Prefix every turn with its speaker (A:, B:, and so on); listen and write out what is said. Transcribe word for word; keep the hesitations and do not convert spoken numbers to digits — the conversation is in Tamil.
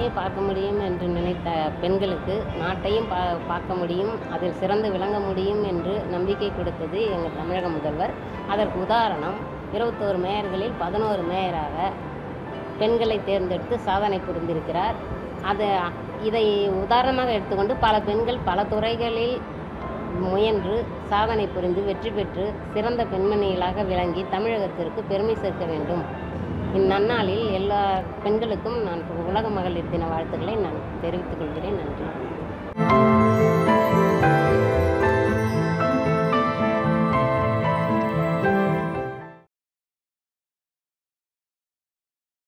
A: மட்டுமே பார்க்க முடியும் என்று நினைத்த பெண்களுக்கு நாட்டையும் பா பார்க்க முடியும், அதில் சிறந்து விளங்க முடியும் என்று நம்பிக்கை கொடுத்தது எங்கள் தமிழக முதல்வர். அதற்கு உதாரணம் இருபத்தோரு மேயர்களில் பதினோரு மேயராக பெண்களை தேர்ந்தெடுத்து சாதனை புரிந்திருக்கிறார். அது இதை உதாரணமாக எடுத்துக்கொண்டு பல பெண்கள் பல துறைகளில் முயன்று சாதனை புரிந்து வெற்றி பெற்று சிறந்த பெண்மணிகளாக விளங்கி தமிழகத்திற்கு பெருமை சேர்க்க வேண்டும். இந்நன்னாளில் எல்லா பெண்களுக்கும் நான் உலக மகளிர் தின வாழ்த்துக்களை நான் தெரிவித்துக் கொள்கிறேன். நன்றி.